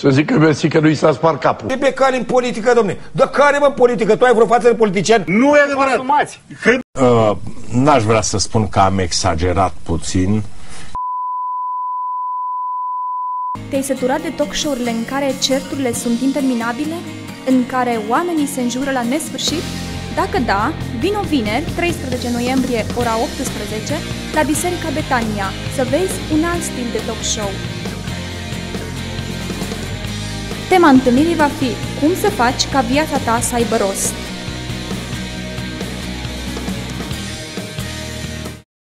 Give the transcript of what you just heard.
Să zic că mersi că nu i s-a spart capul. E pe care în politică, domne. Dar care, mă, în politică? Tu ai vreo față de politician? Nu e adevărat. N-aș vrea să spun că am exagerat puțin. Te-ai săturat de talk show-urile în care certurile sunt interminabile? În care oamenii se înjură la nesfârșit? Dacă da, vino vineri, 13 noiembrie, ora 18, la Biserica Betania, să vezi un alt stil de talk show. Tema întâlnirii va fi cum să faci ca viața ta să aibă rost.